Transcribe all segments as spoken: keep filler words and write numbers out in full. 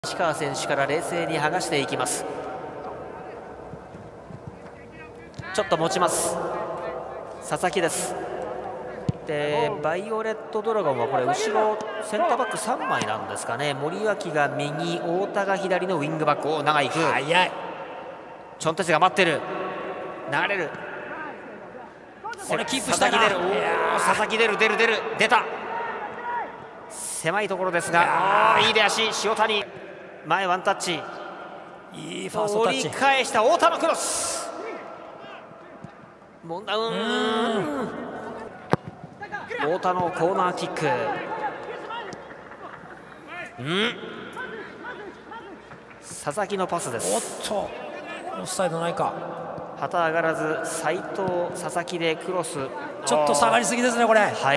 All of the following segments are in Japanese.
石川選手から冷静に剥がしていきます。ちょっと持ちます佐々木です。でバイオレットドラゴンはこれ後ろセンターバックさんまいなんですかね。森脇が右、太田が左のウィングバックを長いく早い。 チョンテチが待ってる、流れる、 これキープしたな。 佐々木出る、お佐々木出る出る出る出た、狭いところですがいい出足、塩谷前ワンタッチ、 いいファーストタッチ、 折り返した太田のクロス、問題、うん太田のコーナーキック、うん佐々木のパスです。 おっとオフサイドないか。 旗上がらず斉藤佐々木でクロス、 ちょっと下がりすぎですねこれ。 はい、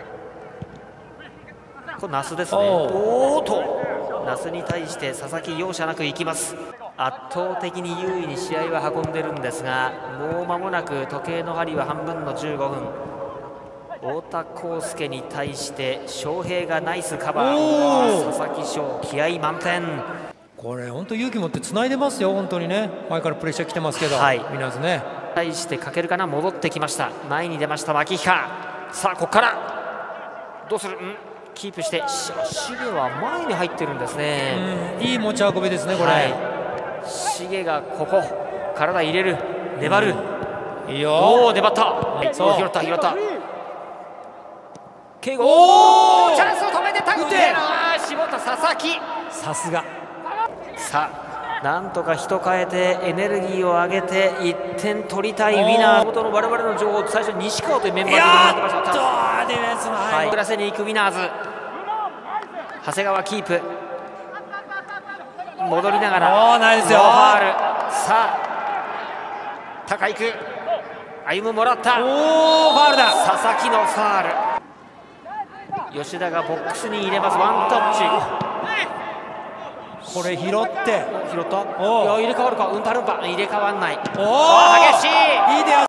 これ那須ですね。おーと那須に対して佐々木容赦なくいきます。圧倒的に優位に試合は運んでるんですが、もう間もなく時計の針は半分のじゅうごふん。太田康介に対して翔平がナイスカバー、佐々木翔気合満点。 これ本当勇気持ってつないでますよ本当にね。前からプレッシャー来てますけど、 はい、 みなずね対してかけるかな、戻ってきました、前に出ました牧彦。さあここからどうする、んキープしてシゲは前に入ってるんですね。 うん、いい持ち運びですねこれ、はい、 シゲがここ体入れる、粘る、 うん、いいよ、 おお粘った、はい、そう拾った拾った、敬吾、おおチャンスを止めてタッチ、絞った佐々木、 さすが。 さあなんとか人変えてエネルギーを上げていってん取りたいウィナー。元の我々の情報、最初西川というメンバーでやってました。 ディフェンスのはい、振らせに行くウィナーズ、長谷川キープ、戻りながらおーナイスよ、 ノーファール。さあ高いく歩むもらった、 おおファールだ、 佐々木のファール、吉田がボックスに入れます、ワンタッチ、 これ拾って拾った、 おいや入れ替わるか、うんたるんぱ入れ替わんない、 おお激しい、 いい出足。